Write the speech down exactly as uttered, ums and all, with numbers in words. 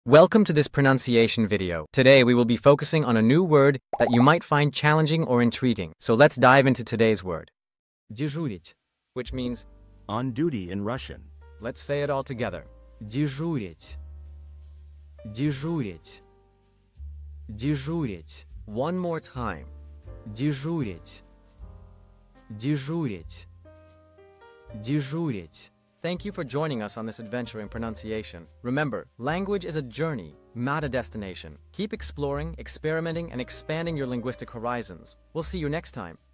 Welcome to this pronunciation video. Today we will be focusing on a new word that you might find challenging or intriguing. So let's dive into today's word. Дежурить, which means on duty in Russian. Let's say it all together. Дежурить. Дежурить. Дежурить. One more time. Дежурить. Дежурить. Дежурить. Thank you for joining us on this adventure in pronunciation. Remember, language is a journey, not a destination. Keep exploring, experimenting, and expanding your linguistic horizons. We'll see you next time.